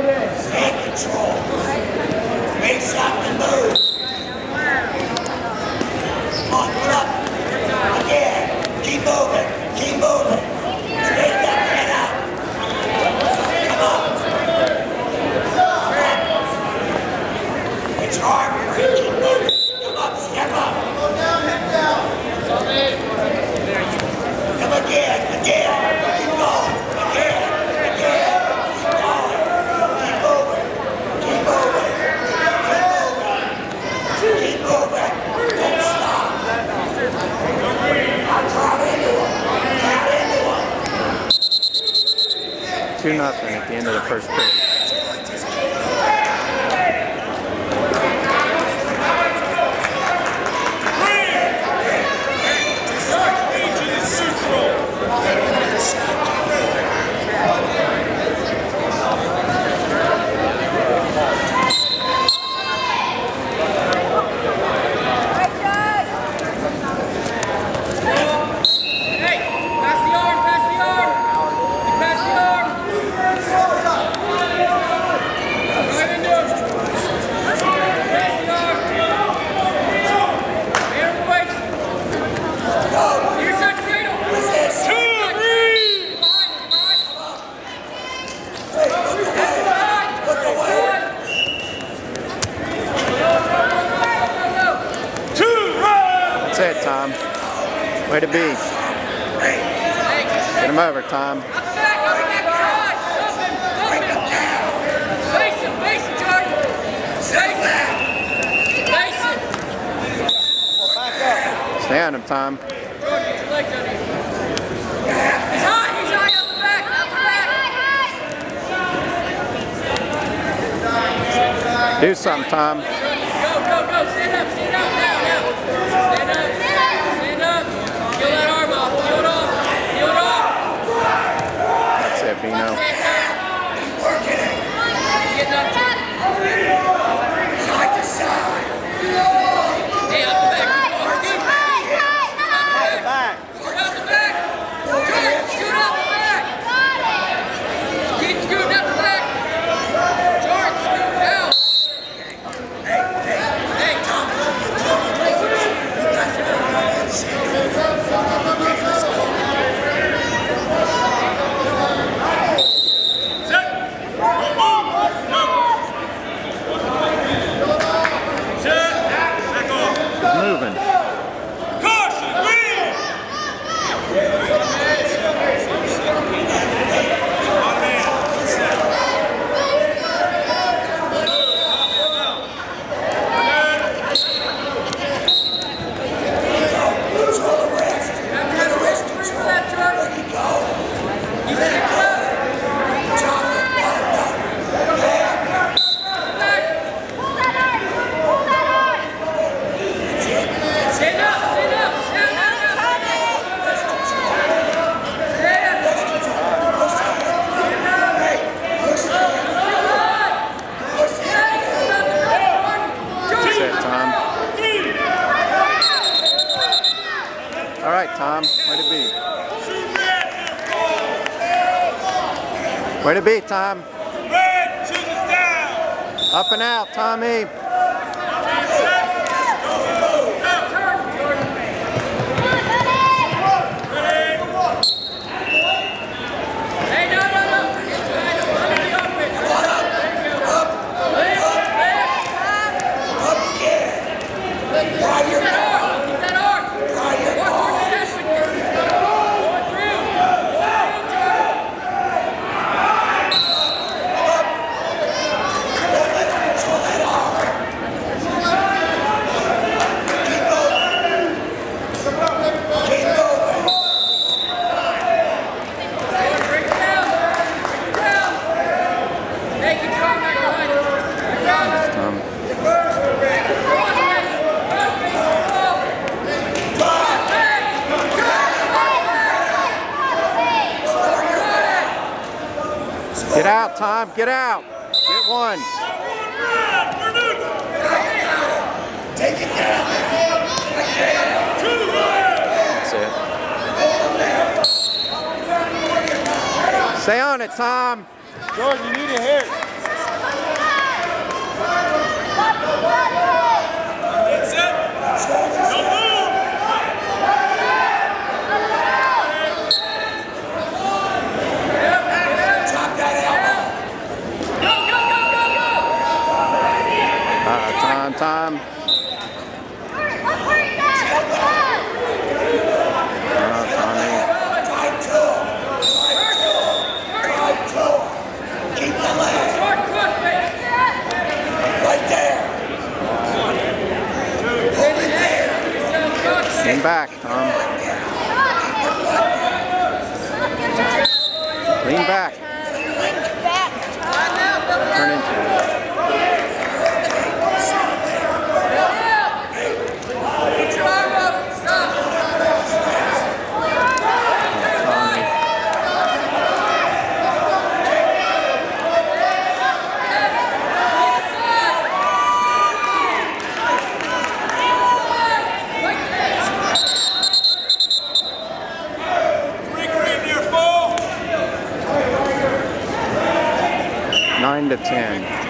Stay in control. Face up and move. Come on, get up. Again. Keep moving. Keep moving. Straight up, head up. Come on. It's hard for you. Keep moving. Come up, step up. Come again. Keep going. Again. Keep going. Keep moving. Keep moving. Keep moving. Don't stop. I'll crowd into him. 2-0 at the end of the first period. That's it, Tom. Way to be. Get him over, Tom. Stay on him, Tom. Do something, Tom. Go. Stand up now. Stand up. Peel that arm off. Peel it off. That's it, Bino. Getting up. Side to side. Hey, out the back. Scoot out the back. Jordan, scoot out the back. Keep scooting out the back. Jordan, scoot out. Hey, Tom. Moving. All right, Tom. Way to be. Way to be, Tom. Up and out, Tommy. Get out, Tom. Get out. Get one. Take it down. That's it. Stay on it, Tom. Jordan, you need a hit. time. Tommy. Keep the leg. Right there. Hold it there. Lean back, Tom. Lean back. Turn into it. Put your arm up. Stop. Tommy. 9 to 10.